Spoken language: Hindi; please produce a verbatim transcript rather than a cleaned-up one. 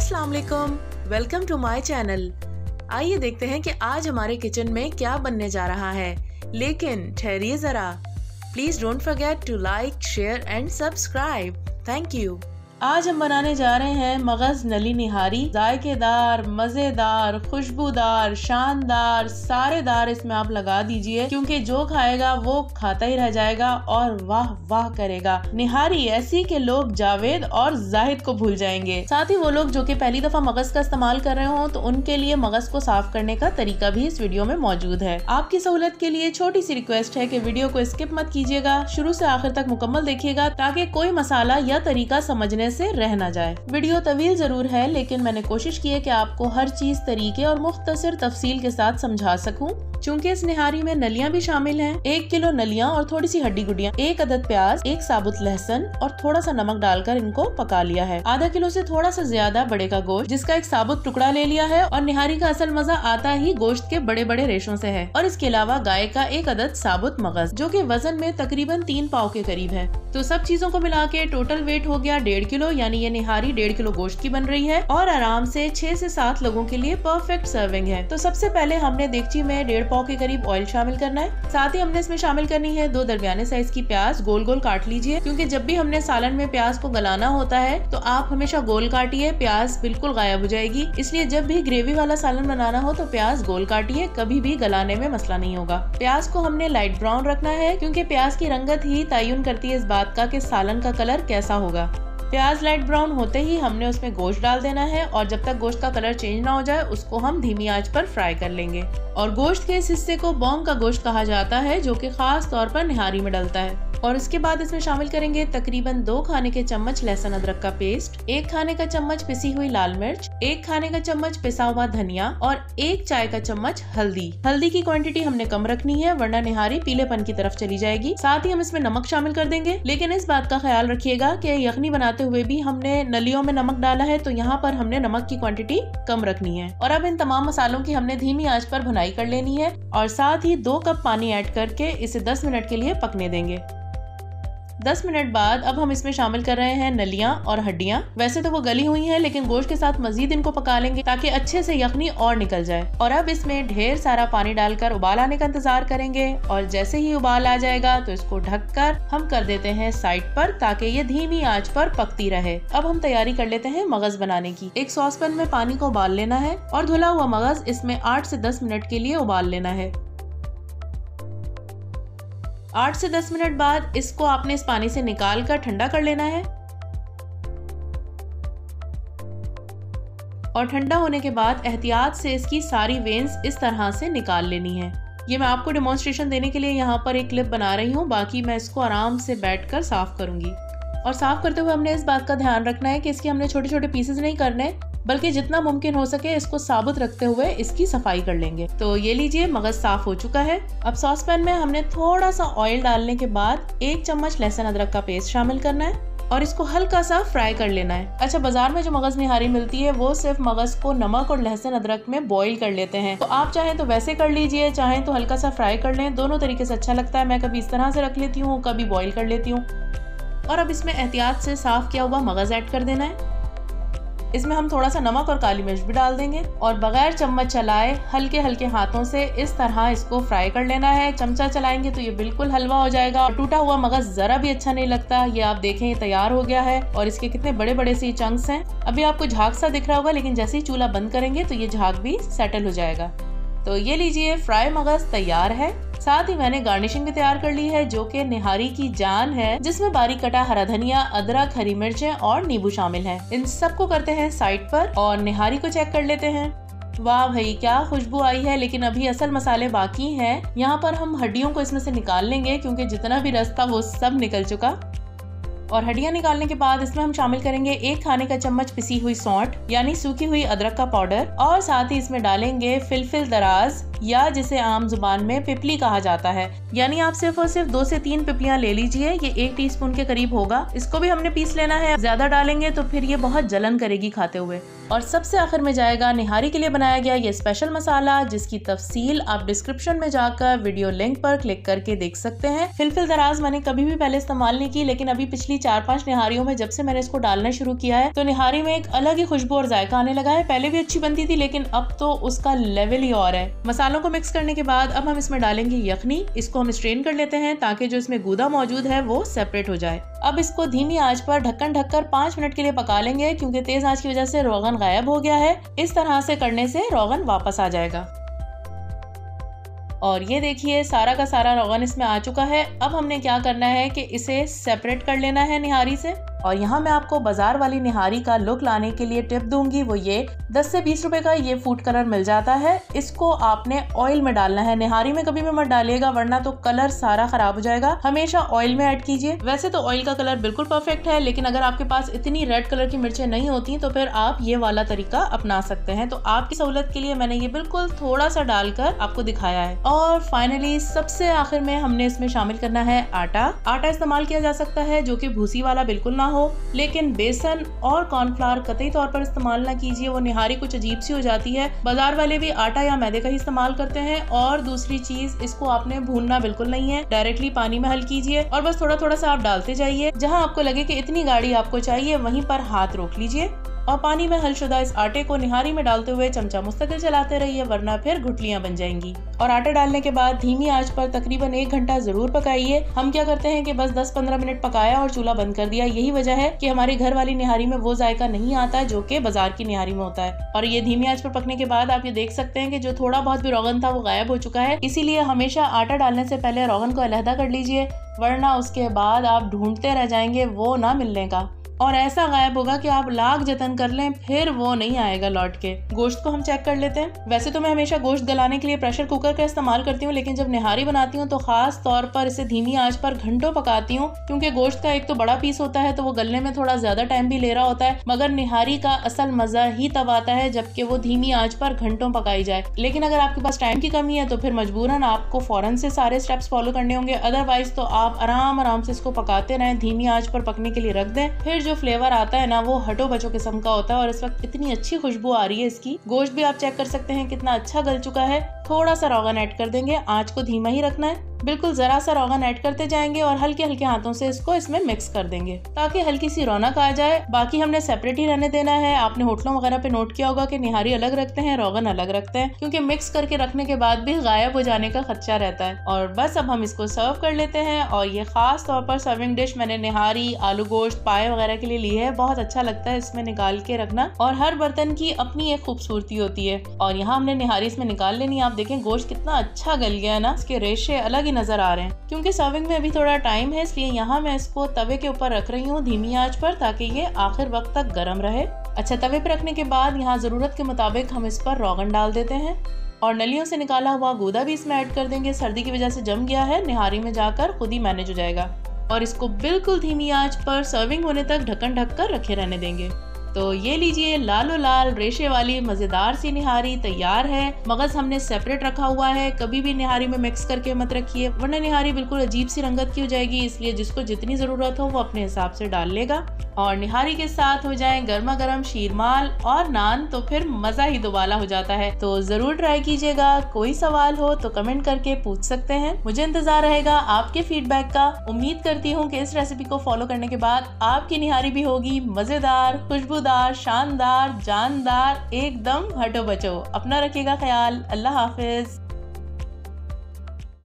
अस्सलाम वालेकुम, वेलकम टू माय चैनल। आइए देखते हैं कि आज हमारे किचन में क्या बनने जा रहा है। लेकिन ठहरिए ज़रा, please don't forget to like, share and subscribe. Thank you. आज हम बनाने जा रहे हैं मगज नली निहारी। जायकेदार, मज़ेदार, खुशबूदार, शानदार, सारेदार इसमें आप लगा दीजिए, क्योंकि जो खाएगा वो खाता ही रह जाएगा और वाह वाह करेगा। निहारी ऐसी कि लोग जावेद और जाहिद को भूल जाएंगे। साथ ही वो लोग जो कि पहली दफा मगज का इस्तेमाल कर रहे हो तो उनके लिए मगज को साफ करने का तरीका भी इस वीडियो में मौजूद है। आपकी सहूलत के लिए छोटी सी रिक्वेस्ट है कि वीडियो को स्किप मत कीजिएगा, शुरू से आखिर तक मुकम्मल देखिएगा ताकि कोई मसाला या तरीका समझने से रह न जाए। वीडियो तवील जरूर है, लेकिन मैंने कोशिश की है कि आपको हर चीज तरीके और मुख्तसर तफसील के साथ समझा सकूं। चूँकि इस निहारी में नलियां भी शामिल हैं। एक किलो नलियां और थोड़ी सी हड्डी गुडियां, एक अदद प्याज, एक साबुत लहसुन और थोड़ा सा नमक डालकर इनको पका लिया है। आधा किलो से थोड़ा सा ज्यादा बड़े का गोश्त, जिसका एक साबुत टुकड़ा ले लिया है। और निहारी का असल मजा आता ही गोश्त के बड़े बड़े रेशों से है। और इसके अलावा गाय का एक अदद साबुत मगज, जो कि वजन में तकरीबन तीन पाव के करीब है। तो सब चीजों को मिला के टोटल वेट हो गया डेढ़ किलो, यानी ये निहारी डेढ़ किलो गोश्त की बन रही है और आराम से छह से सात लोगों के लिए परफेक्ट सर्विंग है। तो सबसे पहले हमने देगची में डेढ़ पाव के करीब ऑयल शामिल करना है। साथ ही हमने इसमें शामिल करनी है दो दरमियाने साइज की प्याज। गोल गोल काट लीजिए, क्योंकि जब भी हमने सालन में प्याज को गलाना होता है तो आप हमेशा गोल काटिए, प्याज बिल्कुल गायब हो जाएगी। इसलिए जब भी ग्रेवी वाला सालन बनाना हो तो प्याज गोल काटिए, कभी भी गलाने में मसला नहीं होगा। प्याज को हमने लाइट ब्राउन रखना है, क्योंकि प्याज की रंगत ही तयन करती है इस बात का कि सालन का कलर कैसा होगा। प्याज लाइट ब्राउन होते ही हमने उसमें गोश्त डाल देना है और जब तक गोश्त का कलर चेंज ना हो जाए उसको हम धीमी आंच पर फ्राई कर लेंगे। और गोश्त के इस हिस्से को बोंग का गोश्त कहा जाता है, जो कि खास तौर पर निहारी में डलता है। और इसके बाद इसमें शामिल करेंगे तकरीबन दो खाने के चम्मच लहसुन अदरक का पेस्ट, एक खाने का चम्मच पिसी हुई लाल मिर्च, एक खाने का चम्मच पिसा हुआ धनिया और एक चाय का चम्मच हल्दी। हल्दी की क्वांटिटी हमने कम रखनी है, वरना निहारी पीलेपन की तरफ चली जाएगी। साथ ही हम इसमें नमक शामिल कर देंगे, लेकिन इस बात का ख्याल रखिएगा कि यखनी बनाते हुए भी हमने नलियों में नमक डाला है, तो यहाँ पर हमने नमक की क्वांटिटी कम रखनी है। और अब इन तमाम मसालों की हमने धीमी आंच पर भुनाई कर लेनी है और साथ ही दो कप पानी ऐड करके इसे दस मिनट के लिए पकने देंगे। दस मिनट बाद अब हम इसमें शामिल कर रहे हैं नलियां और हड्डियां। वैसे तो वो गली हुई हैं, लेकिन गोश्त के साथ मजीद इनको पका लेंगे ताकि अच्छे से यखनी और निकल जाए। और अब इसमें ढेर सारा पानी डालकर उबाल आने का इंतजार करेंगे और जैसे ही उबाल आ जाएगा तो इसको ढककर हम कर देते हैं साइड पर, ताकि ये धीमी आंच पर पकती रहे। अब हम तैयारी कर लेते हैं मगज बनाने की। एक सॉसपैन में पानी को उबाल लेना है और धुला हुआ मगज इसमें आठ से दस मिनट के लिए उबाल लेना है। आठ से दस मिनट बाद इसको आपने इस पानी से निकाल कर ठंडा कर लेना है। और ठंडा होने के बाद एहतियात से इसकी सारी वेन्स इस तरह से निकाल लेनी है। ये मैं आपको डेमोन्स्ट्रेशन देने के लिए यहाँ पर एक क्लिप बना रही हूँ, बाकी मैं इसको आराम से बैठकर साफ करूंगी। और साफ करते हुए हमने इस बात का ध्यान रखना है कि इसके हमने छोटे छोटे पीसेस नहीं करने, बल्कि जितना मुमकिन हो सके इसको साबुत रखते हुए इसकी सफाई कर लेंगे। तो ये लीजिए, मगज साफ हो चुका है। अब सॉस पैन में हमने थोड़ा सा ऑयल डालने के बाद एक चम्मच लहसुन अदरक का पेस्ट शामिल करना है और इसको हल्का सा फ्राई कर लेना है। अच्छा, बाजार में जो मगज निहारी मिलती है वो सिर्फ मगज को नमक और लहसुन अदरक में बॉईल कर लेते हैं, तो आप चाहें तो वैसे कर लीजिए, चाहें तो हल्का सा फ्राई कर लें। दोनों तरीके से अच्छा लगता है। मैं कभी इस तरह से रख लेती हूँ, कभी बॉईल कर लेती हूँ। और अब इसमें एहतियात से साफ किया हुआ मगज ऐड कर देना है। इसमें हम थोड़ा सा नमक और काली मिर्च भी डाल देंगे और बगैर चम्मच चलाए हल्के हल्के हाथों से इस तरह इसको फ्राई कर लेना है। चमचा चलाएंगे तो ये बिल्कुल हलवा हो जाएगा और टूटा हुआ मगज जरा भी अच्छा नहीं लगता। ये आप देखें, ये तैयार हो गया है और इसके कितने बड़े बड़े से चंक्स हैं। अभी आपको झाग सा दिख रहा होगा, लेकिन जैसे ही चूल्हा बंद करेंगे तो ये झाग भी सेटल हो जाएगा। तो ये लीजिए, फ्राई मगज तैयार है। साथ ही मैंने गार्निशिंग भी तैयार कर ली है, जो कि निहारी की जान है, जिसमें बारीक कटा हरा धनिया, अदरक, हरी मिर्चें और नींबू शामिल है। इन सबको करते हैं साइड पर और निहारी को चेक कर लेते हैं। वाह भाई, क्या खुशबू आई है। लेकिन अभी असल मसाले बाकी हैं। यहाँ पर हम हड्डियों को इसमें से निकाल लेंगे, क्योंकि जितना भी रस था वो सब निकल चुका। और हड्डियां निकालने के बाद इसमें हम शामिल करेंगे एक खाने का चम्मच पिसी हुई सौंठ, यानी सूखी हुई अदरक का पाउडर, और साथ ही इसमें डालेंगे फिलफिल दराज, या जिसे आम जुबान में पिपली कहा जाता है। यानी आप सिर्फ और सिर्फ दो से तीन पिपलियां ले लीजिए, ये एक टीस्पून के करीब होगा। इसको भी हमने पीस लेना है, ज्यादा डालेंगे तो फिर ये बहुत जलन करेगी खाते हुए। और सबसे आखिर में जाएगा निहारी के लिए बनाया गया ये स्पेशल मसाला, जिसकी तफसील आप डिस्क्रिप्शन में जाकर वीडियो लिंक पर क्लिक करके देख सकते हैं। फिलफिल दराज मैंने कभी भी पहले इस्तेमाल नहीं की, लेकिन अभी पिछली चार पांच निहारियों में जब से मैंने इसको डालना शुरू किया है तो निहारी में एक अलग ही खुशबू और जायका आने लगा है। पहले भी अच्छी बनती थी, लेकिन अब तो उसका लेवल ही और है। मसालों को मिक्स करने के बाद अब हम इसमें डालेंगे यखनी। इसको हम स्ट्रेन कर लेते हैं ताकि जो इसमें गूदा मौजूद है वो सेपरेट हो जाए। अब इसको धीमी आंच पर ढक्कन ढककर पाँच मिनट के लिए पका लेंगे, क्योंकि तेज आंच की वजह से रोगन गायब हो गया है। इस तरह से करने से रोगन वापस आ जाएगा। और ये देखिए सारा का सारा रोगन इसमें आ चुका है। अब हमने क्या करना है कि इसे सेपरेट कर लेना है निहारी से। और यहाँ मैं आपको बाजार वाली निहारी का लुक लाने के लिए टिप दूंगी, वो ये दस से बीस रुपए का ये फूड कलर मिल जाता है। इसको आपने ऑयल में डालना है, निहारी में कभी भी मत डालिएगा वरना तो कलर सारा खराब हो जाएगा। हमेशा ऑयल में ऐड कीजिए। वैसे तो ऑयल का कलर बिल्कुल परफेक्ट है, लेकिन अगर आपके पास इतनी रेड कलर की मिर्चें नहीं होती तो फिर आप ये वाला तरीका अपना सकते हैं। तो आपकी सहूलत के लिए मैंने ये बिल्कुल थोड़ा सा डालकर आपको दिखाया है। और फाइनली सबसे आखिर में हमने इसमें शामिल करना है आटा। आटा इस्तेमाल किया जा सकता है जो कि भूसी वाला बिल्कुल ना हो, लेकिन बेसन और कॉर्नफ्लावर कतई तौर पर इस्तेमाल ना कीजिए, वो निहारी कुछ अजीब सी हो जाती है। बाजार वाले भी आटा या मैदे का ही इस्तेमाल करते हैं। और दूसरी चीज, इसको आपने भूनना बिल्कुल नहीं है, डायरेक्टली पानी में हल कीजिए और बस थोड़ा थोड़ा सा आप डालते जाइए। जहां आपको लगे कि इतनी गाढ़ी आपको चाहिए वहीं पर हाथ रोक लीजिए और पानी में हलशुदा इस आटे को निहारी में डालते हुए चमचा मुस्तकिल चलाते रहिए, वरना फिर गुठलियां बन जाएंगी। और आटा डालने के बाद धीमी आंच पर तकरीबन एक घंटा जरूर पकाइए। हम क्या करते हैं कि बस दस पंद्रह मिनट पकाया और चूल्हा बंद कर दिया। यही वजह है कि हमारे घर वाली निहारी में वो जायका नहीं आता जो कि बाजार की निहारी में होता है। और ये धीमी आंच पर पकने के बाद आप ये देख सकते हैं कि जो थोड़ा बहुत भी रोगन था वो गायब हो चुका है। इसीलिए हमेशा आटा डालने से पहले रोगन को अलहदा कर लीजिए, वरना उसके बाद आप ढूंढते रह जाएंगे वो ना मिलने का। और ऐसा गायब होगा कि आप लाख जतन कर लें फिर वो नहीं आएगा लौट के। गोश्त को हम चेक कर लेते हैं। वैसे तो मैं हमेशा गोश्त गलाने के लिए प्रेशर कुकर का इस्तेमाल करती हूँ, लेकिन जब निहारी बनाती हूँ तो खास तौर पर इसे धीमी आंच पर घंटों पकाती हूँ, क्योंकि गोश्त का एक तो बड़ा पीस होता है तो वो गलने में थोड़ा ज्यादा टाइम भी ले रहा होता है। मगर निहारी का असल मजा ही तब आता है जबकि वो धीमी आंच पर घंटों पकाई जाए। लेकिन अगर आपके पास टाइम की कमी है तो फिर मजबूरन आपको फौरन से सारे स्टेप्स फॉलो करने होंगे। अदरवाइज तो आप आराम आराम से इसको पकाते रहें, धीमी आंच पर पकने के लिए रख दें। फिर जो फ्लेवर आता है ना वो हटो बचो किस्म का होता है। और इस वक्त इतनी अच्छी खुशबू आ रही है इसकी। गोश्त भी आप चेक कर सकते हैं कितना अच्छा गल चुका है। थोड़ा सा रोगन ऐड कर देंगे, आंच को धीमा ही रखना है। बिल्कुल जरा सा रोगन ऐड करते जाएंगे और हल्के हल्के हाथों से इसको इसमें मिक्स कर देंगे ताकि हल्की सी रौनक आ जाए। बाकी हमने सेपरेट ही रहने देना है। आपने होटलों वगैरह पे नोट किया होगा कि निहारी अलग रखते हैं, रोगन अलग रखते हैं, क्योंकि मिक्स करके रखने के बाद भी गायब हो जाने का खदशा रहता है। और बस अब हम इसको सर्व कर लेते हैं। और ये खास तौर पर सर्विंग डिश मैंने निहारी, आलू गोश्त, पाए वगैरह के लिए ली है। बहुत अच्छा लगता है इसमें निकाल के रखना, और हर बर्तन की अपनी एक खूबसूरती होती है। और यहाँ हमने निहारी इसमें निकाल लेनी है। आप देखें गोश्त कितना अच्छा गल गया है ना, इसके रेशे अलग ही नजर आ रहे हैं। क्योंकि सर्विंग में अभी थोड़ा टाइम है, इसलिए यहाँ मैं इसको तवे के ऊपर रख रही हूँ धीमी आंच पर, ताकि ये आखिर वक्त तक गर्म रहे। अच्छा, तवे पर रखने के बाद यहाँ जरूरत के मुताबिक हम इस पर रोगन डाल देते हैं और नलियों से निकाला हुआ गूदा भी इसमें ऐड कर देंगे। सर्दी की वजह से जम गया है, निहारी में जाकर खुद ही मैनेज हो जाएगा। और इसको बिल्कुल धीमी आंच पर सर्विंग होने तक ढक्कन ढक कर रखे रहने देंगे। तो ये लीजिए, लालो लाल रेशे वाली मजेदार सी निहारी तैयार है। मगज हमने सेपरेट रखा हुआ है, कभी भी निहारी में मिक्स करके मत रखिए, वरना निहारी बिल्कुल अजीब सी रंगत की हो जाएगी। इसलिए जिसको जितनी जरूरत हो वो अपने हिसाब से डाल लेगा। और निहारी के साथ हो जाए गर्मा गर्म शीरमाल और नान तो फिर मजा ही दुबाला हो जाता है। तो जरूर ट्राई कीजिएगा। कोई सवाल हो तो कमेंट करके पूछ सकते हैं। मुझे इंतजार रहेगा आपके फीडबैक का। उम्मीद करती हूँ कि इस रेसिपी को फॉलो करने के बाद आपकी निहारी भी होगी मजेदार, खुशबूदार, शानदार, जानदार, एकदम हटो बचो। अपना रखिएगा ख्याल। अल्लाह हाफिज।